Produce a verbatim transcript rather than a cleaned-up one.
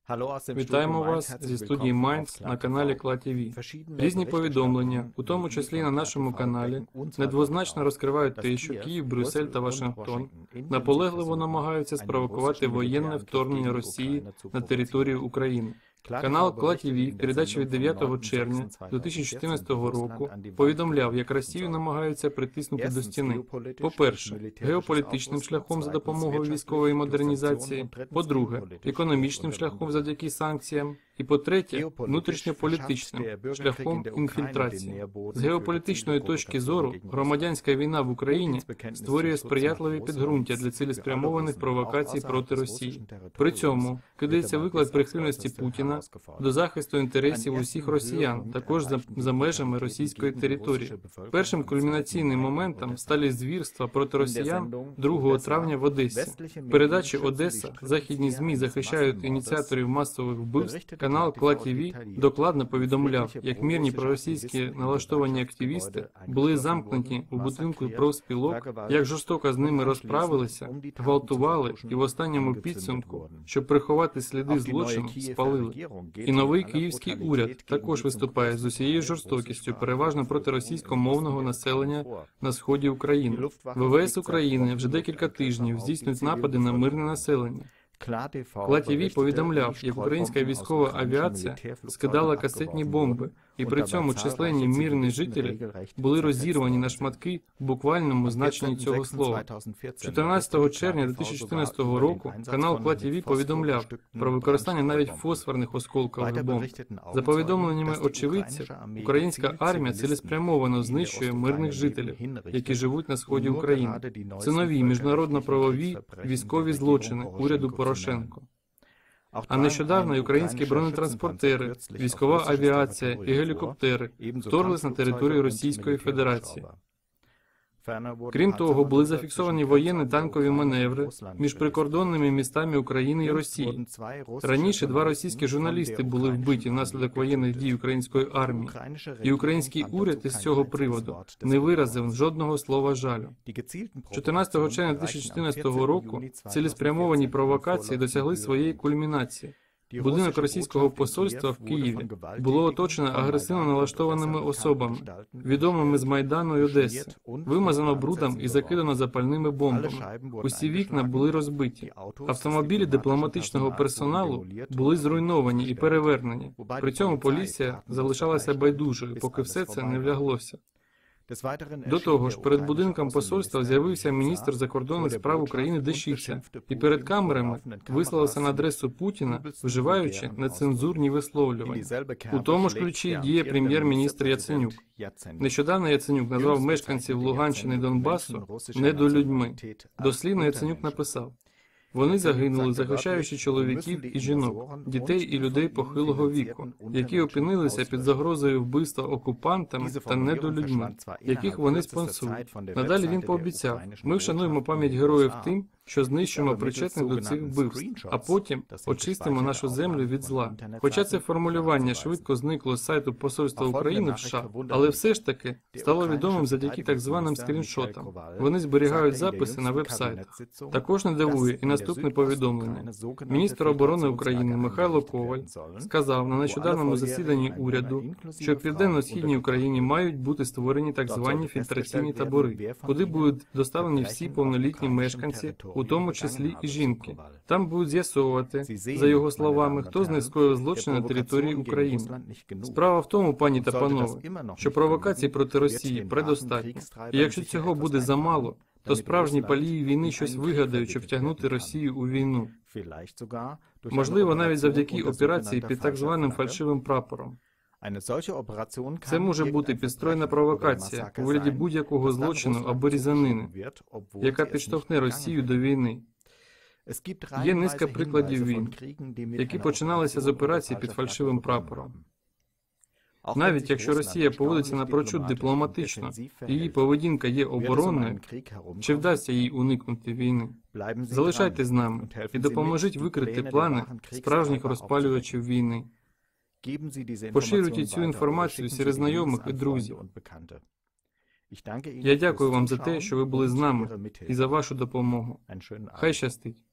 Вітаємо вас зі студії Майнц на каналі Кла ТВ. Різні повідомлення, у тому числі на нашому каналі, недвозначно розкривають те, що Київ, Брюссель та Вашингтон наполегливо намагаються спровокувати воєнне вторгнення Росії на територію України. Канал Кла ТВ в передачі від дев'ятого червня дві тисячі чотирнадцятого року повідомляв, як Росію намагаються притиснути до стіни. По-перше, геополітичним шляхом за допомогою військової модернізації, по-друге, економічним шляхом завдяки санкціям, і по-третє, внутрішньополітичним шляхом інфільтрації. З геополітичної точки зору, громадянська війна в Україні створює сприятливі підґрунтя для цілеспрямованих провокацій проти Росії. При цьому кидається виклик прихильності Путіна до захисту інтересів усіх росіян, також за, за межами російської території. Першим кульмінаційним моментом стали звірства проти росіян другого травня в Одесі. В передачі «Одеса» західні ЗМІ захищають ініціаторів масових вбивств. Канал Кла ТВ докладно повідомляв, як мирні проросійські налаштовані активісти були замкнуті у будинку профспілок, як жорстоко з ними розправилися, гвалтували і в останньому підсумку, щоб приховати сліди злочину, спалили. І новий київський уряд також виступає з усією жорстокістю, переважно проти російськомовного населення на сході України. ВВС України вже декілька тижнів здійснюють напади на мирне населення. Кла ТВ повідомляв, як українська військова авіація скидала касетні бомби, і при цьому численні мирні жителі були розірвані на шматки в буквальному значенні цього слова. чотирнадцятого червня дві тисячі чотирнадцятого року канал Кла ТВ повідомляв про використання навіть фосфорних осколкових бомб. За повідомленнями очевидців, українська армія цілеспрямовано знищує мирних жителів, які живуть на сході України. Це нові міжнародно-правові військові злочини уряду Порошенко. А нещодавно українські бронетранспортери, військова авіація і гелікоптери вторглись на територію Російської Федерації. Крім того, були зафіксовані воєнні танкові маневри між прикордонними містами України і Росії. Раніше два російські журналісти були вбиті внаслідок воєнних дій української армії, і український уряд із цього приводу не виразив жодного слова жалю. чотирнадцятого червня дві тисячі чотирнадцятого року цілеспрямовані провокації досягли своєї кульмінації. Будинок російського посольства в Києві було оточено агресивно налаштованими особами, відомими з Майдану і Одеси, вимазано брудом і закидано запальними бомбами. Усі вікна були розбиті. Автомобілі дипломатичного персоналу були зруйновані і перевернені. При цьому поліція залишалася байдужою, поки все це не вляглося. До того ж, перед будинком посольства з'явився міністр закордонних справ України Дещиця і перед камерами висловився на адресу Путіна, вживаючи нецензурні висловлювання. У тому ж ключі діє прем'єр-міністр Яценюк. Нещодавно Яценюк назвав мешканців Луганщини і Донбасу недолюдьми. Дослівно Яценюк написав: «Вони загинули, захищаючи чоловіків і жінок, дітей і людей похилого віку, які опинилися під загрозою вбивства окупантами та недолюдьми, яких вони спонсорують». Надалі він пообіцяв: «Ми вшануємо пам'ять героїв тим, що знищимо причетних до цих вбивств, а потім очистимо нашу землю від зла». Хоча це формулювання швидко зникло з сайту Посольства України в США, але все ж таки стало відомим завдяки так званим скріншотам. Вони зберігають записи на веб-сайтах. Також не дивує і наступне повідомлення. Міністр оборони України Михайло Коваль сказав на нещодавньому засіданні уряду, що в Південно-Східній Україні мають бути створені так звані фільтраційні табори, куди будуть доставлені всі повнолітні мешканці, у тому числі і жінки. Там будуть з'ясовувати, за його словами, хто з них скоїв злочин на території України. Справа в тому, пані та панове, що провокацій проти Росії предостатньо. І якщо цього буде замало, то справжні палії війни щось вигадають, щоб втягнути Росію у війну. Можливо, навіть завдяки операції під так званим фальшивим прапором. Це може бути підстроєна провокація у вигляді будь-якого злочину або різанини, яка підштовхне Росію до війни. Є низка прикладів війн, які починалися з операцій під фальшивим прапором. Навіть якщо Росія поводиться напрочуд дипломатично, і її поведінка є оборонною, чи вдасться їй уникнути війни? Залишайтесь з нами і допоможіть викрити плани справжніх розпалювачів війни. Поширюйте цю інформацію серед знайомих і друзів. Я дякую вам за те, що ви були з нами, і за вашу допомогу. Хай щастить!